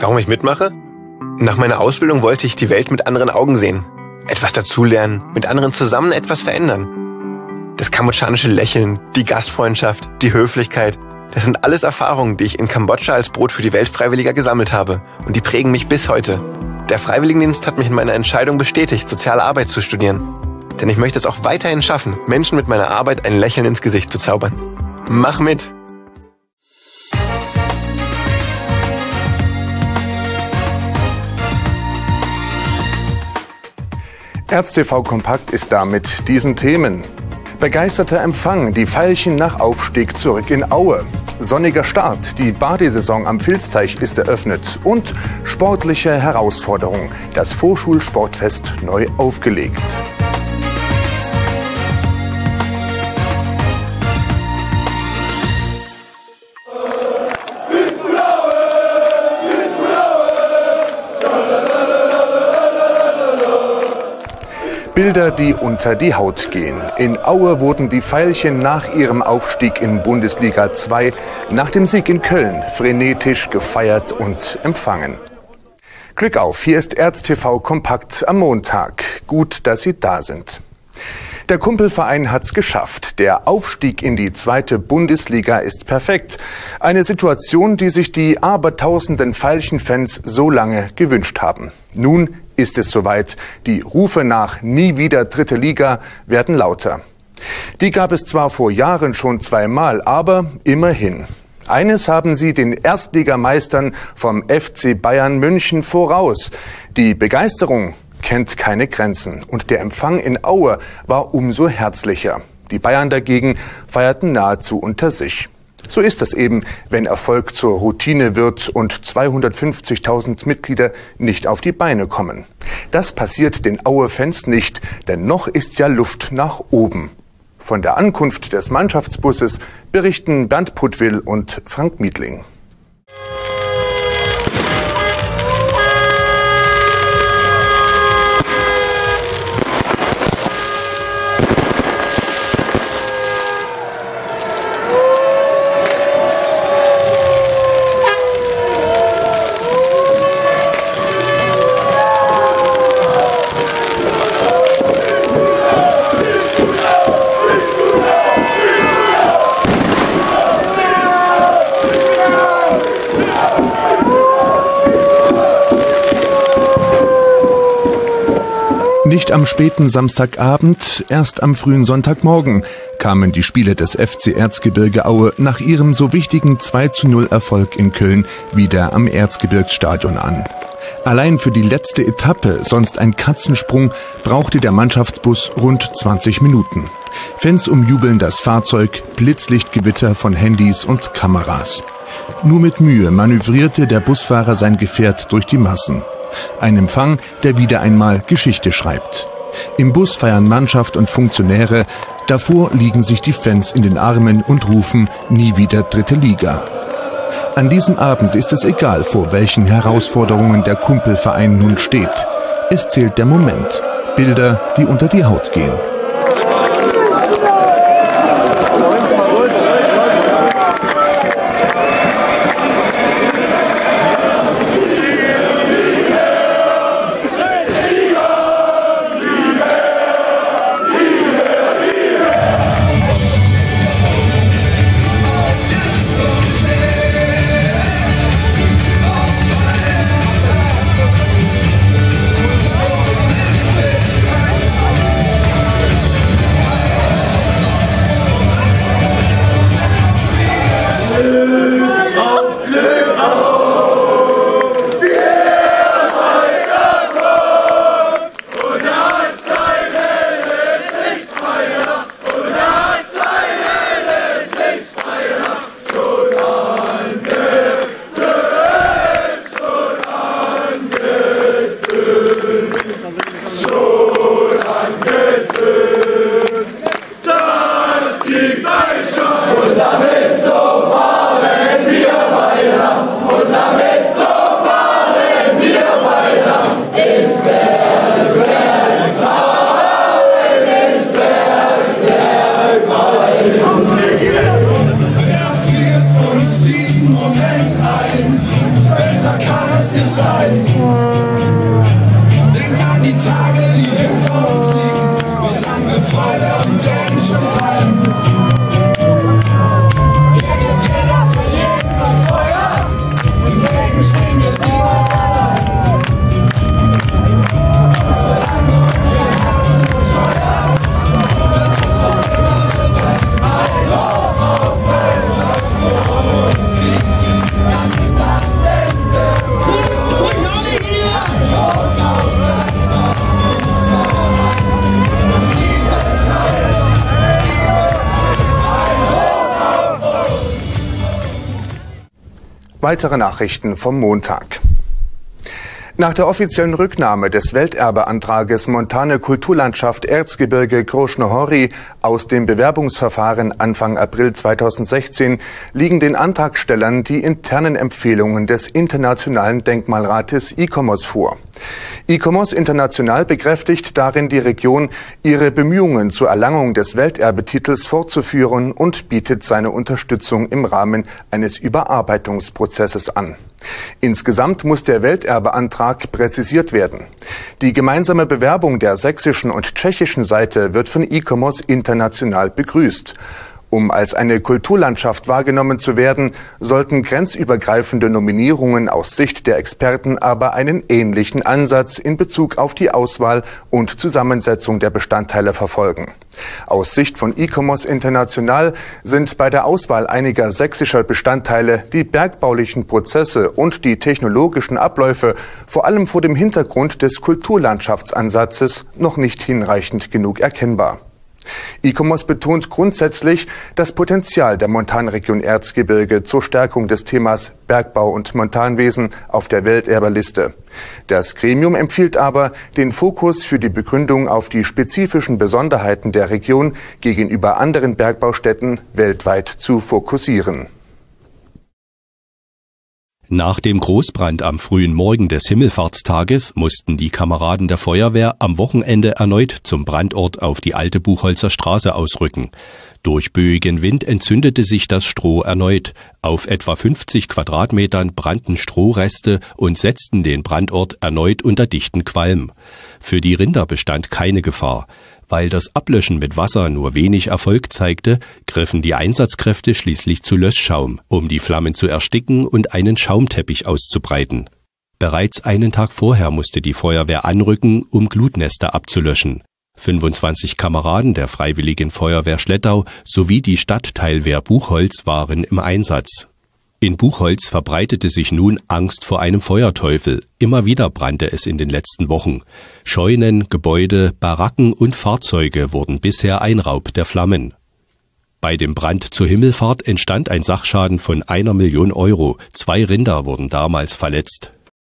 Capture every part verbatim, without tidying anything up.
Warum ich mitmache? Nach meiner Ausbildung wollte ich die Welt mit anderen Augen sehen. Etwas dazulernen, mit anderen zusammen etwas verändern. Das kambodschanische Lächeln, die Gastfreundschaft, die Höflichkeit, das sind alles Erfahrungen, die ich in Kambodscha als Brot für die Welt Freiwilliger gesammelt habe. Und die prägen mich bis heute. Der Freiwilligendienst hat mich in meiner Entscheidung bestätigt, soziale Arbeit zu studieren. Denn ich möchte es auch weiterhin schaffen, Menschen mit meiner Arbeit ein Lächeln ins Gesicht zu zaubern. Mach mit! ErzTV Kompakt ist da mit diesen Themen. Begeisterter Empfang, die Veilchen nach Aufstieg zurück in Aue. Sonniger Start, die Badesaison am Vilsteich ist eröffnet. Und sportliche Herausforderung, das Vorschulsportfest neu aufgelegt. Bilder, die unter die Haut gehen. In Aue wurden die Veilchen nach ihrem Aufstieg in Bundesliga zwei nach dem Sieg in Köln frenetisch gefeiert und empfangen. Glück auf, hier ist ErzTV Kompakt am Montag. Gut, dass Sie da sind. Der Kumpelverein hat's geschafft. Der Aufstieg in die zweite Bundesliga ist perfekt. Eine Situation, die sich die abertausenden Veilchen-Fans so lange gewünscht haben. Nun ist es soweit. Die Rufe nach nie wieder dritte Liga werden lauter. Die gab es zwar vor Jahren schon zweimal, aber immerhin. Eines haben sie den Erstligameistern vom F C Bayern München voraus. Die Begeisterung kennt keine Grenzen und der Empfang in Aue war umso herzlicher. Die Bayern dagegen feierten nahezu unter sich. So ist es eben, wenn Erfolg zur Routine wird und zweihundertfünfzigtausend Mitglieder nicht auf die Beine kommen. Das passiert den Aue-Fans nicht, denn noch ist ja Luft nach oben. Von der Ankunft des Mannschaftsbusses berichten Bernd Puttwill und Frank Miedling. Nicht am späten Samstagabend, erst am frühen Sonntagmorgen kamen die Spieler des F C Erzgebirge Aue nach ihrem so wichtigen zwei zu null Erfolg in Köln wieder am Erzgebirgsstadion an. Allein für die letzte Etappe, sonst ein Katzensprung, brauchte der Mannschaftsbus rund zwanzig Minuten. Fans umjubeln das Fahrzeug, Blitzlichtgewitter von Handys und Kameras. Nur mit Mühe manövrierte der Busfahrer sein Gefährt durch die Massen. Ein Empfang, der wieder einmal Geschichte schreibt. Im Bus feiern Mannschaft und Funktionäre, davor liegen sich die Fans in den Armen und rufen nie wieder dritte Liga. An diesem Abend ist es egal, vor welchen Herausforderungen der Kumpelverein nun steht. Es zählt der Moment. Bilder, die unter die Haut gehen. nicht sein. Denkt an die Tage, die hinter uns liegen, wie lange Freude und Menschen teilen. Hier geht jeder für jeden durchs Feuer, im Regen stehen wir niemals allein. Und solange unser Herzen bescheuern, wird es auch immer so sein. Ein Hoch auf das, was vor uns liegt, das ist das Beste. Ein Hoch auf das, was uns vereint, dass diese Zeit. Ein Hoch auf uns. Weitere Nachrichten vom Montag. Nach der offiziellen Rücknahme des Welterbeantrages Montane Kulturlandschaft Erzgebirge Kroschne-Hori aus dem Bewerbungsverfahren Anfang April zweitausendsechzehn liegen den Antragstellern die internen Empfehlungen des Internationalen Denkmalrates I C O M O S vor. I C O M O S International bekräftigt darin die Region, ihre Bemühungen zur Erlangung des Welterbetitels fortzuführen und bietet seine Unterstützung im Rahmen eines Überarbeitungsprozesses an. Insgesamt muss der Welterbeantrag präzisiert werden. Die gemeinsame Bewerbung der sächsischen und tschechischen Seite wird von I C O M O S international begrüßt. Um als eine Kulturlandschaft wahrgenommen zu werden, sollten grenzübergreifende Nominierungen aus Sicht der Experten aber einen ähnlichen Ansatz in Bezug auf die Auswahl und Zusammensetzung der Bestandteile verfolgen. Aus Sicht von I C O M O S International sind bei der Auswahl einiger sächsischer Bestandteile die bergbaulichen Prozesse und die technologischen Abläufe vor allem vor dem Hintergrund des Kulturlandschaftsansatzes noch nicht hinreichend genug erkennbar. I C O M O S betont grundsätzlich das Potenzial der Montanregion Erzgebirge zur Stärkung des Themas Bergbau und Montanwesen auf der Welterberliste. Das Gremium empfiehlt aber, den Fokus für die Begründung auf die spezifischen Besonderheiten der Region gegenüber anderen Bergbaustätten weltweit zu fokussieren. Nach dem Großbrand am frühen Morgen des Himmelfahrtstages mussten die Kameraden der Feuerwehr am Wochenende erneut zum Brandort auf die alte Buchholzer Straße ausrücken. Durch böigen Wind entzündete sich das Stroh erneut. Auf etwa fünfzig Quadratmetern brannten Strohreste und setzten den Brandort erneut unter dichten Qualm. Für die Rinder bestand keine Gefahr. Weil das Ablöschen mit Wasser nur wenig Erfolg zeigte, griffen die Einsatzkräfte schließlich zu Löschschaum, um die Flammen zu ersticken und einen Schaumteppich auszubreiten. Bereits einen Tag vorher musste die Feuerwehr anrücken, um Glutnester abzulöschen. fünfundzwanzig Kameraden der Freiwilligen Feuerwehr Schlettau sowie die Stadtteilwehr Buchholz waren im Einsatz. In Buchholz verbreitete sich nun Angst vor einem Feuerteufel. Immer wieder brannte es in den letzten Wochen. Scheunen, Gebäude, Baracken und Fahrzeuge wurden bisher ein Raub der Flammen. Bei dem Brand zur Himmelfahrt entstand ein Sachschaden von einer Million Euro. Zwei Rinder wurden damals verletzt.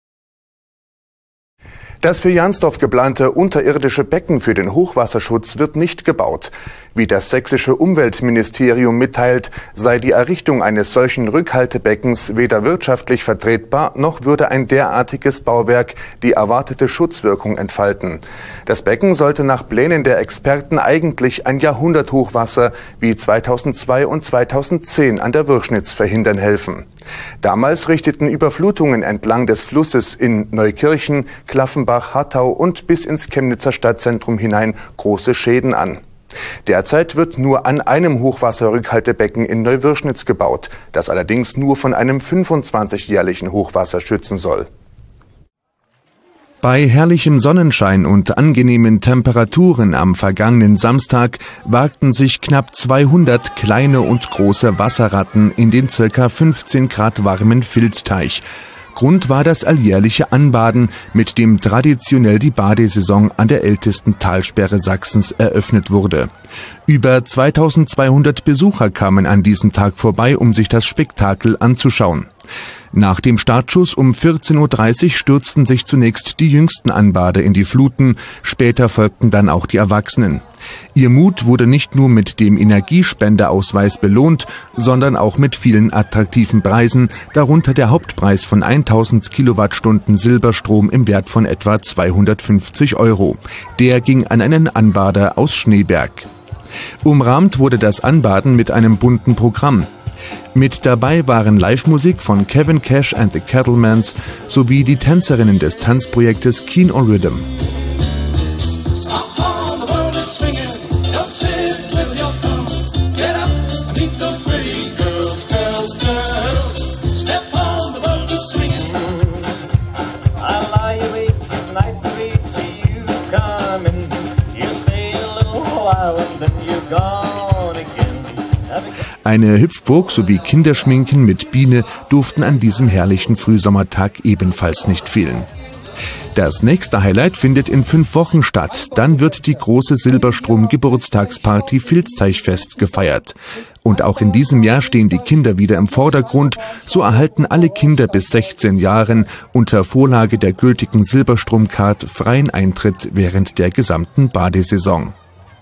Das für Jansdorf geplante unterirdische Becken für den Hochwasserschutz wird nicht gebaut. Wie das sächsische Umweltministerium mitteilt, sei die Errichtung eines solchen Rückhaltebeckens weder wirtschaftlich vertretbar, noch würde ein derartiges Bauwerk die erwartete Schutzwirkung entfalten. Das Becken sollte nach Plänen der Experten eigentlich ein Jahrhunderthochwasser wie zweitausendzwei und zweitausendzehn an der Würschnitz verhindern helfen. Damals richteten Überflutungen entlang des Flusses in Neukirchen, Klaffenbach, Hartau und bis ins Chemnitzer Stadtzentrum hinein große Schäden an. Derzeit wird nur an einem Hochwasserrückhaltebecken in Neuwürschnitz gebaut, das allerdings nur von einem fünfundzwanzigjährlichen Hochwasser schützen soll. Bei herrlichem Sonnenschein und angenehmen Temperaturen am vergangenen Samstag wagten sich knapp zweihundert kleine und große Wasserratten in den circa fünfzehn Grad warmen Vilzteich. Grund war das alljährliche Anbaden, mit dem traditionell die Badesaison an der ältesten Talsperre Sachsens eröffnet wurde. Über zweitausendzweihundert Besucher kamen an diesem Tag vorbei, um sich das Spektakel anzuschauen. Nach dem Startschuss um vierzehn Uhr dreißig stürzten sich zunächst die jüngsten Anbader in die Fluten, später folgten dann auch die Erwachsenen. Ihr Mut wurde nicht nur mit dem Energiespendeausweis belohnt, sondern auch mit vielen attraktiven Preisen, darunter der Hauptpreis von tausend Kilowattstunden Silberstrom im Wert von etwa zweihundertfünfzig Euro. Der ging an einen Anbader aus Schneeberg. Umrahmt wurde das Anbaden mit einem bunten Programm. Mit dabei waren Live-Musik von Kevin Cash and the Cattlemans sowie die Tänzerinnen des Tanzprojektes Keen on Rhythm. Eine Hüpfburg sowie Kinderschminken mit Biene durften an diesem herrlichen Frühsommertag ebenfalls nicht fehlen. Das nächste Highlight findet in fünf Wochen statt. Dann wird die große Silberstrom-Geburtstagsparty Filzteichfest gefeiert. Und auch in diesem Jahr stehen die Kinder wieder im Vordergrund. So erhalten alle Kinder bis sechzehn Jahren unter Vorlage der gültigen Silberstrom-Card freien Eintritt während der gesamten Badesaison.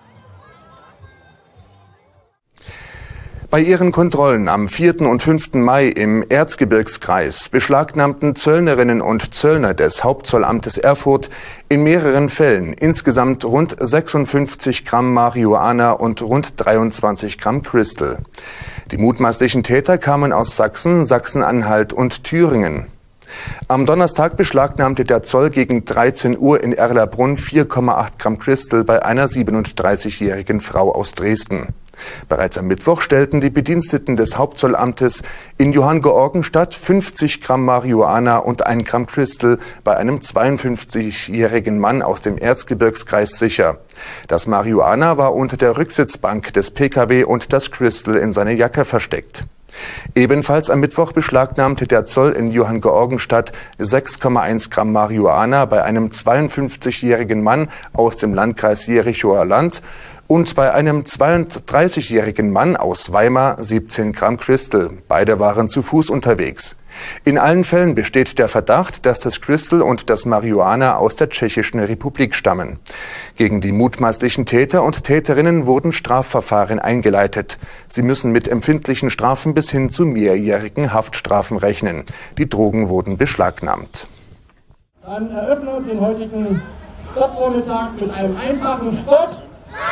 Bei ihren Kontrollen am vierten und fünften Mai im Erzgebirgskreis beschlagnahmten Zöllnerinnen und Zöllner des Hauptzollamtes Erfurt in mehreren Fällen insgesamt rund sechsundfünfzig Gramm Marihuana und rund dreiundzwanzig Gramm Crystal. Die mutmaßlichen Täter kamen aus Sachsen, Sachsen-Anhalt und Thüringen. Am Donnerstag beschlagnahmte der Zoll gegen dreizehn Uhr in Erlabrunn vier Komma acht Gramm Crystal bei einer siebenunddreißigjährigen Frau aus Dresden. Bereits am Mittwoch stellten die Bediensteten des Hauptzollamtes in Johanngeorgenstadt fünfzig Gramm Marihuana und ein Gramm Crystal bei einem zweiundfünfzigjährigen Mann aus dem Erzgebirgskreis sicher. Das Marihuana war unter der Rücksitzbank des P K W und das Crystal in seine Jacke versteckt. Ebenfalls am Mittwoch beschlagnahmte der Zoll in Johanngeorgenstadt sechs Komma eins Gramm Marihuana bei einem zweiundfünfzigjährigen Mann aus dem Landkreis Jerichoer Land und bei einem zweiunddreißigjährigen Mann aus Weimar siebzehn Gramm Crystal. Beide waren zu Fuß unterwegs. In allen Fällen besteht der Verdacht, dass das Crystal und das Marihuana aus der Tschechischen Republik stammen. Gegen die mutmaßlichen Täter und Täterinnen wurden Strafverfahren eingeleitet. Sie müssen mit empfindlichen Strafen bis hin zu mehrjährigen Haftstrafen rechnen. Die Drogen wurden beschlagnahmt. Dann eröffnen wir den heutigen Sportvormittag mit einem einfachen Sport.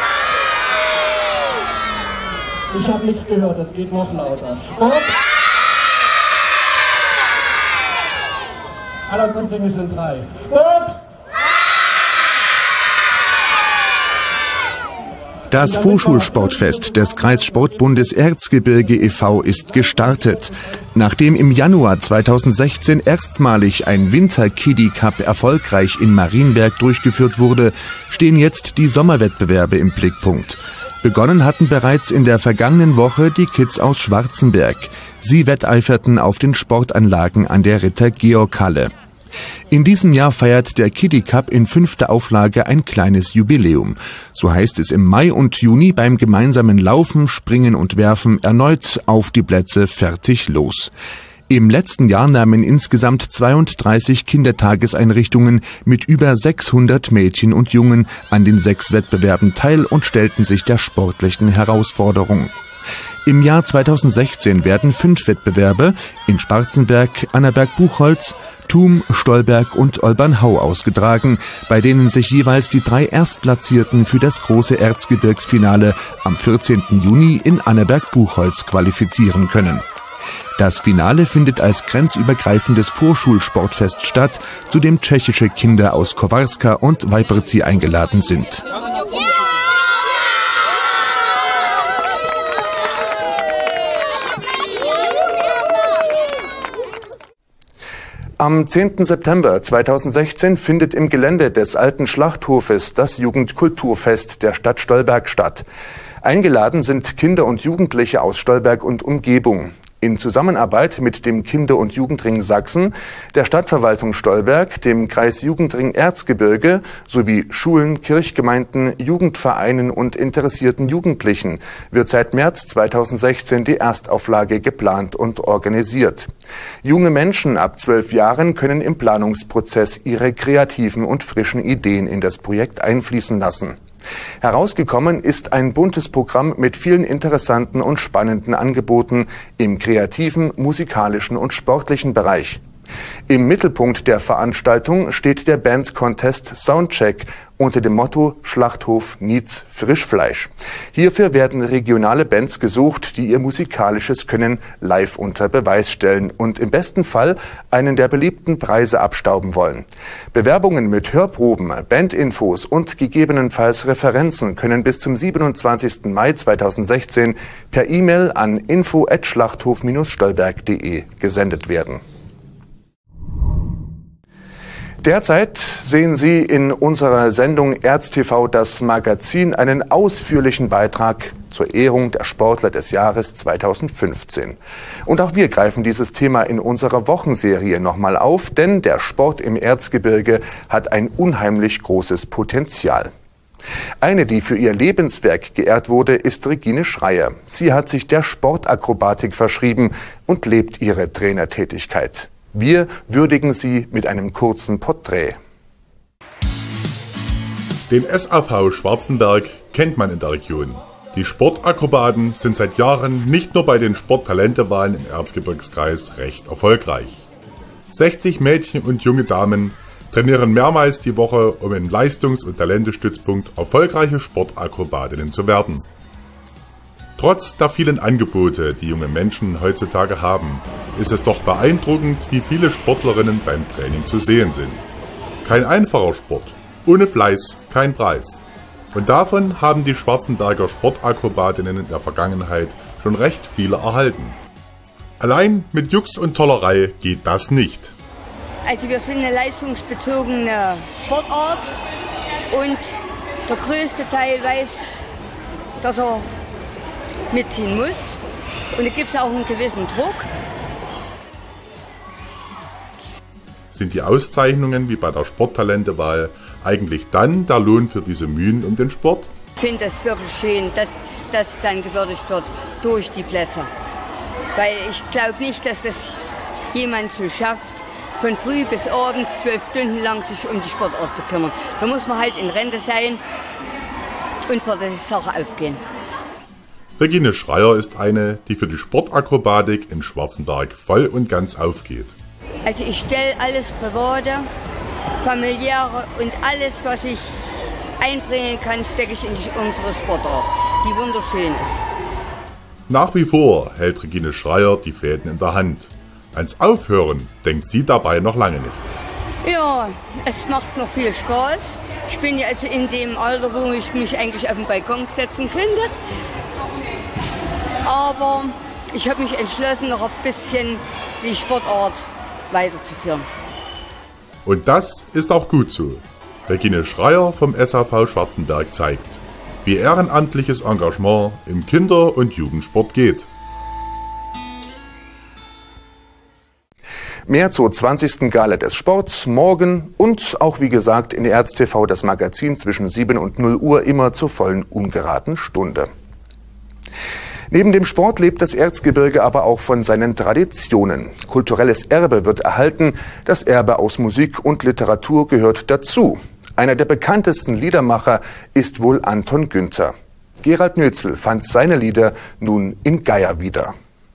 Ich habe nichts gehört, das geht noch lauter. Sport. Aller Grunddinge sind drei. Sport. Das Vorschulsportfest des Kreissportbundes Erzgebirge e V ist gestartet. Nachdem im Januar zweitausendsechzehn erstmalig ein Winter-Kiddie-Cup erfolgreich in Marienberg durchgeführt wurde, stehen jetzt die Sommerwettbewerbe im Blickpunkt. Begonnen hatten bereits in der vergangenen Woche die Kids aus Schwarzenberg. Sie wetteiferten auf den Sportanlagen an der Ritter-Georg-Halle. In diesem Jahr feiert der Kiddie Cup in fünfter Auflage ein kleines Jubiläum. So heißt es im Mai und Juni beim gemeinsamen Laufen, Springen und Werfen erneut auf die Plätze, fertig, los. Im letzten Jahr nahmen insgesamt zweiunddreißig Kindertageseinrichtungen mit über sechshundert Mädchen und Jungen an den sechs Wettbewerben teil und stellten sich der sportlichen Herausforderung. Im Jahr zweitausendsechzehn werden fünf Wettbewerbe in Schwarzenberg, Annaberg-Buchholz, Thum, Stolberg und Olbernhau ausgetragen, bei denen sich jeweils die drei Erstplatzierten für das große Erzgebirgsfinale am vierzehnten Juni in Annaberg-Buchholz qualifizieren können. Das Finale findet als grenzübergreifendes Vorschulsportfest statt, zu dem tschechische Kinder aus Kowarska und Weiperty eingeladen sind. Am zehnten September zweitausendsechzehn findet im Gelände des alten Schlachthofes das Jugendkulturfest der Stadt Stolberg statt. Eingeladen sind Kinder und Jugendliche aus Stolberg und Umgebung. In Zusammenarbeit mit dem Kinder- und Jugendring Sachsen, der Stadtverwaltung Stolberg, dem Kreisjugendring Erzgebirge sowie Schulen, Kirchgemeinden, Jugendvereinen und interessierten Jugendlichen wird seit März zweitausendsechzehn die Erstauflage geplant und organisiert. Junge Menschen ab zwölf Jahren können im Planungsprozess ihre kreativen und frischen Ideen in das Projekt einfließen lassen. Herausgekommen ist ein buntes Programm mit vielen interessanten und spannenden Angeboten im kreativen, musikalischen und sportlichen Bereich. Im Mittelpunkt der Veranstaltung steht der Band-Contest Soundcheck unter dem Motto Schlachthof Nietz Frischfleisch. Hierfür werden regionale Bands gesucht, die ihr musikalisches Können live unter Beweis stellen und im besten Fall einen der beliebten Preise abstauben wollen. Bewerbungen mit Hörproben, Bandinfos und gegebenenfalls Referenzen können bis zum siebenundzwanzigsten Mai zweitausendsechzehn per E-Mail an info at schlachthof stolberg punkt de gesendet werden. Derzeit sehen Sie in unserer Sendung ErzTV das Magazin einen ausführlichen Beitrag zur Ehrung der Sportler des Jahres zweitausendfünfzehn. Und auch wir greifen dieses Thema in unserer Wochenserie nochmal auf, denn der Sport im Erzgebirge hat ein unheimlich großes Potenzial. Eine, die für ihr Lebenswerk geehrt wurde, ist Regine Schreier. Sie hat sich der Sportakrobatik verschrieben und lebt ihre Trainertätigkeit. Wir würdigen sie mit einem kurzen Porträt. Den S A V Schwarzenberg kennt man in der Region. Die Sportakrobaten sind seit Jahren nicht nur bei den Sporttalentewahlen im Erzgebirgskreis recht erfolgreich. sechzig Mädchen und junge Damen trainieren mehrmals die Woche, um im Leistungs- und Talentestützpunkt erfolgreiche Sportakrobatinnen zu werden. Trotz der vielen Angebote, die junge Menschen heutzutage haben, ist es doch beeindruckend, wie viele Sportlerinnen beim Training zu sehen sind. Kein einfacher Sport, ohne Fleiß kein Preis. Und davon haben die Schwarzenberger Sportakrobatinnen in der Vergangenheit schon recht viele erhalten. Allein mit Jux und Tollerei geht das nicht. Also wir sind eine leistungsbezogene Sportart und der größte Teil weiß, dass er mitziehen muss. Und da gibt es auch einen gewissen Druck. Sind die Auszeichnungen wie bei der Sporttalentewahl eigentlich dann der Lohn für diese Mühen um den Sport? Ich finde es wirklich schön, dass das dann gewürdigt wird durch die Plätze. Weil ich glaube nicht, dass das jemand so schafft, von früh bis abends zwölf Stunden lang sich um die Sportart zu kümmern. Da muss man halt in Rente sein und für die Sache aufgehen. Regine Schreier ist eine, die für die Sportakrobatik in Schwarzenberg voll und ganz aufgeht. Also ich stelle alles Private, Familiäre und alles, was ich einbringen kann, stecke ich in die, unsere Sportart, die wunderschön ist. Nach wie vor hält Regine Schreier die Fäden in der Hand. Ans Aufhören denkt sie dabei noch lange nicht. Ja, es macht noch viel Spaß. Ich bin ja also in dem Alter, wo ich mich eigentlich auf den Balkon setzen könnte. Aber ich habe mich entschlossen, noch ein bisschen die Sportart weiterzuführen. Und das ist auch gut so. Regine Schreier vom S A V Schwarzenberg zeigt, wie ehrenamtliches Engagement im Kinder- und Jugendsport geht. Mehr zur zwanzigsten Gala des Sports morgen und auch wie gesagt in ErzTV das Magazin zwischen sieben und null Uhr immer zur vollen ungeraden Stunde. Neben dem Sport lebt das Erzgebirge aber auch von seinen Traditionen. Kulturelles Erbe wird erhalten, das Erbe aus Musik und Literatur gehört dazu. Einer der bekanntesten Liedermacher ist wohl Anton Günther. Gerald Nötzel fand seine Lieder nun in Geier wieder.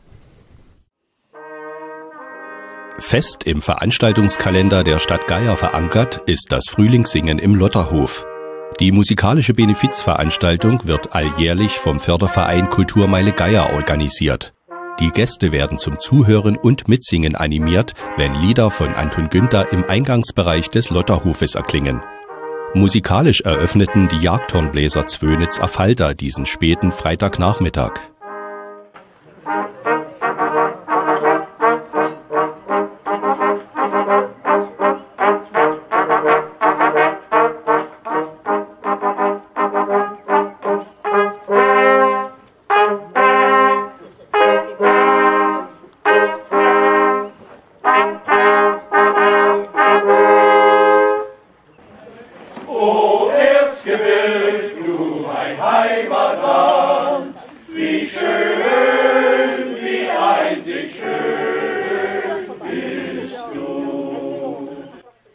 Fest im Veranstaltungskalender der Stadt Geier verankert ist das Frühlingssingen im Lotterhof. Die musikalische Benefizveranstaltung wird alljährlich vom Förderverein Kulturmeile Geier organisiert. Die Gäste werden zum Zuhören und Mitsingen animiert, wenn Lieder von Anton Günther im Eingangsbereich des Lotterhofes erklingen. Musikalisch eröffneten die Jagdhornbläser Zwönitz Affalter diesen späten Freitagnachmittag. Wie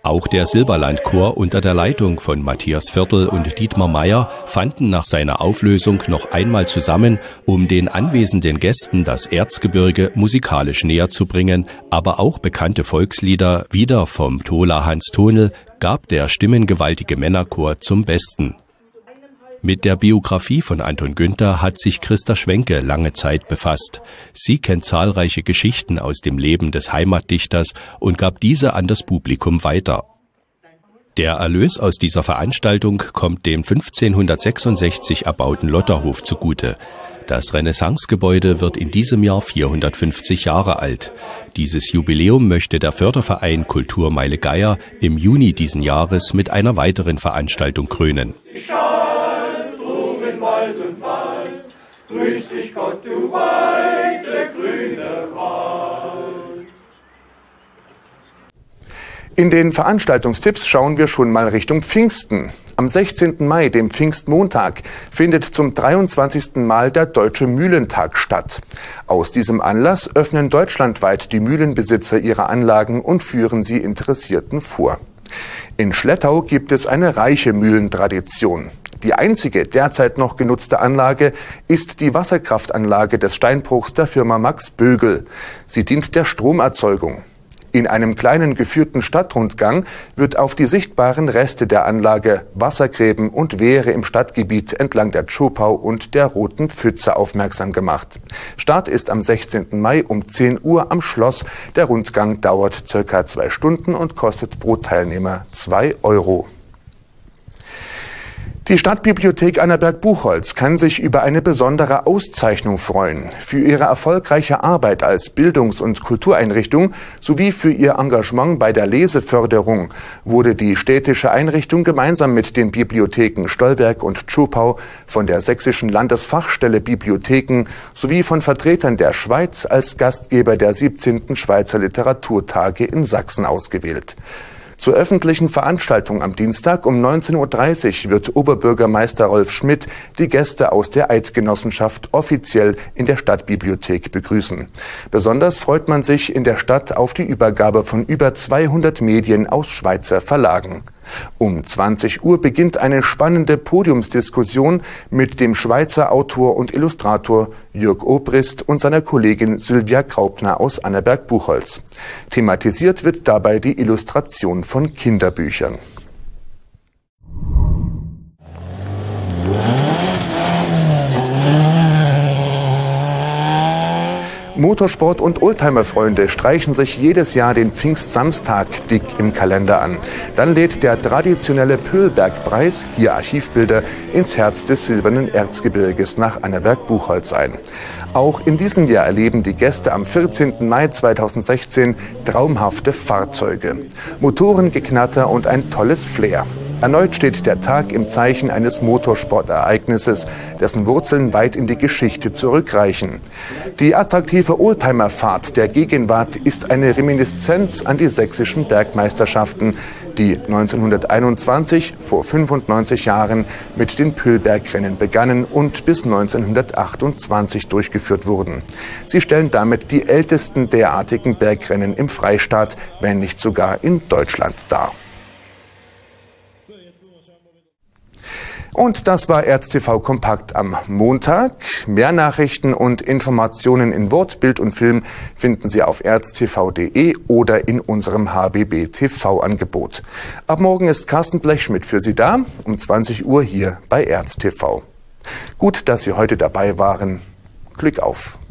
Auch der Silberlandchor unter der Leitung von Matthias Viertel und Dietmar Meyer fanden nach seiner Auflösung noch einmal zusammen, um den anwesenden Gästen das Erzgebirge musikalisch näher zu bringen, aber auch bekannte Volkslieder, wieder vom Tola Hans Tonel, gab der stimmengewaltige Männerchor zum Besten. Mit der Biografie von Anton Günther hat sich Christa Schwenke lange Zeit befasst. Sie kennt zahlreiche Geschichten aus dem Leben des Heimatdichters und gab diese an das Publikum weiter. Der Erlös aus dieser Veranstaltung kommt dem fünfzehnhundertsechsundsechzig erbauten Lotterhof zugute. Das Renaissancegebäude wird in diesem Jahr vierhundertfünfzig Jahre alt. Dieses Jubiläum möchte der Förderverein Kulturmeile Geier im Juni diesen Jahres mit einer weiteren Veranstaltung krönen. Wald und Wald, grüß dich Gott, du weite grüne Wald. In den Veranstaltungstipps schauen wir schon mal Richtung Pfingsten. Am sechzehnten Mai, dem Pfingstmontag, findet zum dreiundzwanzigsten Mal der Deutsche Mühlentag statt. Aus diesem Anlass öffnen deutschlandweit die Mühlenbesitzer ihre Anlagen und führen sie Interessierten vor. In Schlettau gibt es eine reiche Mühlentradition. Die einzige derzeit noch genutzte Anlage ist die Wasserkraftanlage des Steinbruchs der Firma Max Bögel. Sie dient der Stromerzeugung. In einem kleinen geführten Stadtrundgang wird auf die sichtbaren Reste der Anlage, Wassergräben und Wehre im Stadtgebiet entlang der Tschopau und der Roten Pfütze aufmerksam gemacht. Start ist am sechzehnten Mai um zehn Uhr am Schloss. Der Rundgang dauert circa zwei Stunden und kostet pro Teilnehmer zwei Euro. Die Stadtbibliothek Annaberg-Buchholz kann sich über eine besondere Auszeichnung freuen. Für ihre erfolgreiche Arbeit als Bildungs- und Kultureinrichtung sowie für ihr Engagement bei der Leseförderung wurde die städtische Einrichtung gemeinsam mit den Bibliotheken Stolberg und Tschopau von der Sächsischen Landesfachstelle Bibliotheken sowie von Vertretern der Schweiz als Gastgeber der siebzehnten Schweizer Literaturtage in Sachsen ausgewählt. Zur öffentlichen Veranstaltung am Dienstag um neunzehn Uhr dreißig wird Oberbürgermeister Rolf Schmidt die Gäste aus der Eidgenossenschaft offiziell in der Stadtbibliothek begrüßen. Besonders freut man sich in der Stadt auf die Übergabe von über zweihundert Medien aus Schweizer Verlagen. Um zwanzig Uhr beginnt eine spannende Podiumsdiskussion mit dem Schweizer Autor und Illustrator Jürg Obrist und seiner Kollegin Sylvia Graupner aus Annaberg-Buchholz. Thematisiert wird dabei die Illustration von Kinderbüchern. Motorsport- und Oldtimer-Freunde streichen sich jedes Jahr den Pfingstsamstag dick im Kalender an. Dann lädt der traditionelle Pöhlbergpreis, hier Archivbilder, ins Herz des silbernen Erzgebirges nach Annaberg-Buchholz ein. Auch in diesem Jahr erleben die Gäste am vierzehnten Mai zweitausendsechzehn traumhafte Fahrzeuge, Motorengeknatter und ein tolles Flair. Erneut steht der Tag im Zeichen eines Motorsportereignisses, dessen Wurzeln weit in die Geschichte zurückreichen. Die attraktive Oldtimerfahrt der Gegenwart ist eine Reminiszenz an die sächsischen Bergmeisterschaften, die neunzehnhunderteinundzwanzig, vor fünfundneunzig Jahren, mit den Pöhlbergrennen begannen und bis neunzehnhundertachtundzwanzig durchgeführt wurden. Sie stellen damit die ältesten derartigen Bergrennen im Freistaat, wenn nicht sogar in Deutschland dar. Und das war ErzTV Kompakt am Montag. Mehr Nachrichten und Informationen in Wort, Bild und Film finden Sie auf erztv punkt de oder in unserem H B B T V-Angebot. Ab morgen ist Carsten Blechschmidt für Sie da, um zwanzig Uhr hier bei ErzTV. Gut, dass Sie heute dabei waren. Glück auf!